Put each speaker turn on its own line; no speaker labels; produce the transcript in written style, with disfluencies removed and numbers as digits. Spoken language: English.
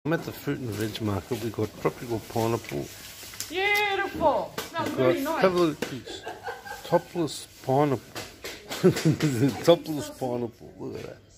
I'm at the fruit and veg market. We've got tropical pineapple.
Beautiful. Smells very nice.
Have a look at this. Topless pineapple. Topless pineapple. Look at that.